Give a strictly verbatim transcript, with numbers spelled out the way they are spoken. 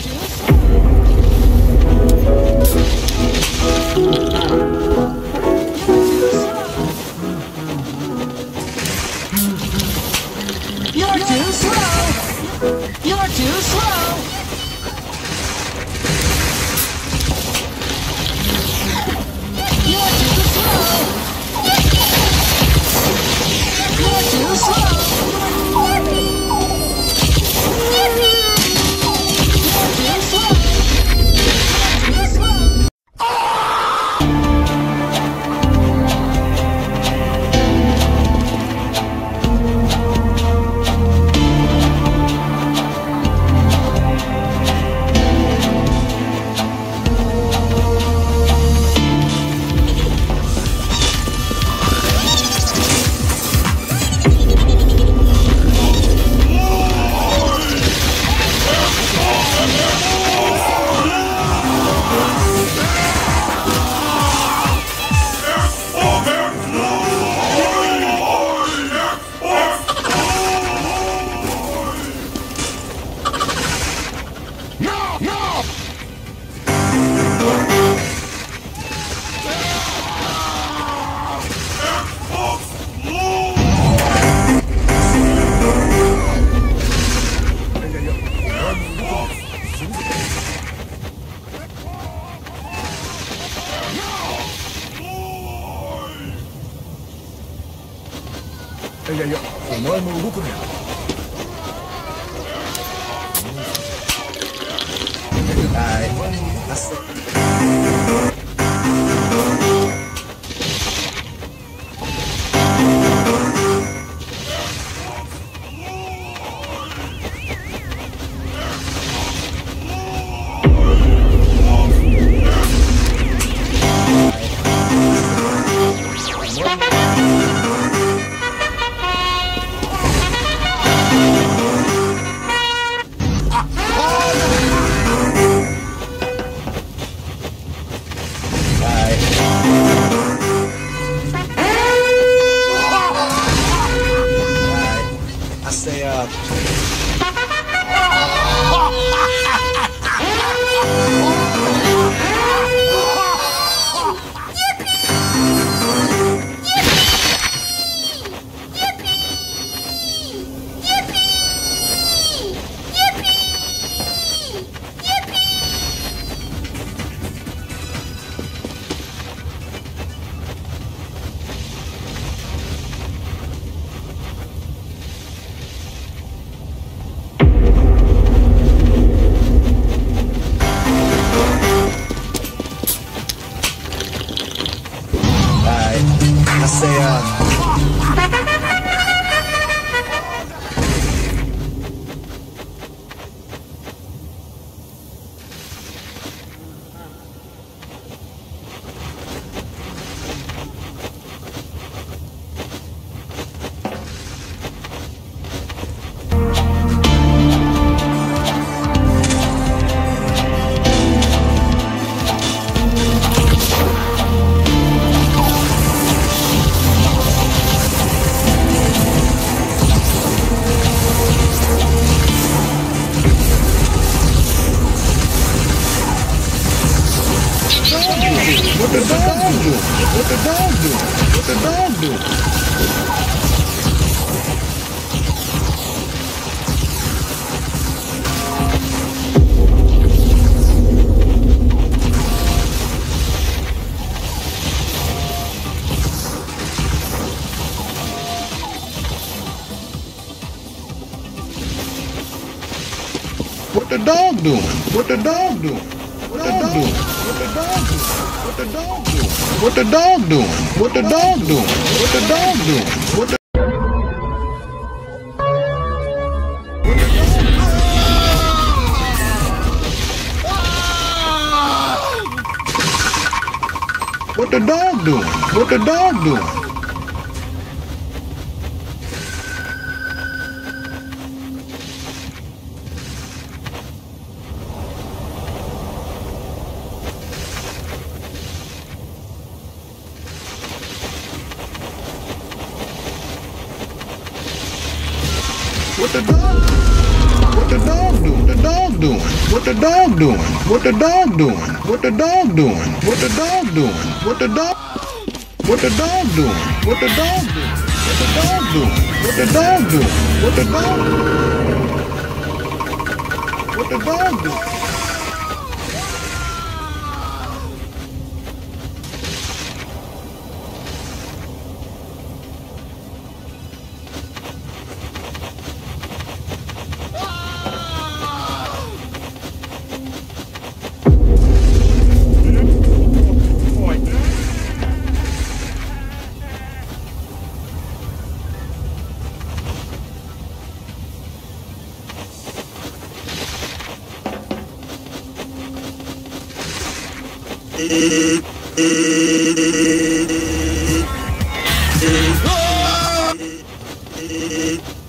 You're too slow! You're too slow! You're too slow! You're too slow! いやいや、お前も動くね。はい、あっせ。Say uh I say, uh... What the dog do? What the dog do? What the dog do? What the dog doing? What the dog doing? What the dog doing? What the dog doing? What the dog doing? What the dog doing? What the dog doing? What the dog doing? What the What the dog doing? What the dog doing? What the dog? What the dog doing? dog doing? What the dog doing? What the dog doing? What the dog doing? What the dog doing? What the dog? What the dog doing? What the dog doing? What the dog doing? What the dog doing? What the dog? What the dog doing? Ah!